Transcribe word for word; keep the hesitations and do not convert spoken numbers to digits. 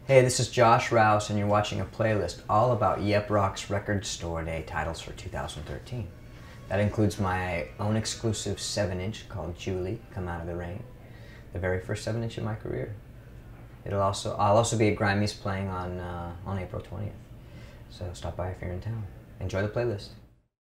Hey, this is Josh Rouse, and you're watching a playlist all about Yep Rock's Record Store Day titles for two thousand thirteen. That includes my own exclusive seven inch called Julie, Come Out of the Rain, the very first seven inch in my career. It'll also, I'll also be at Grimey's playing on, uh, on April twentieth, so stop by if you're in town. Enjoy the playlist.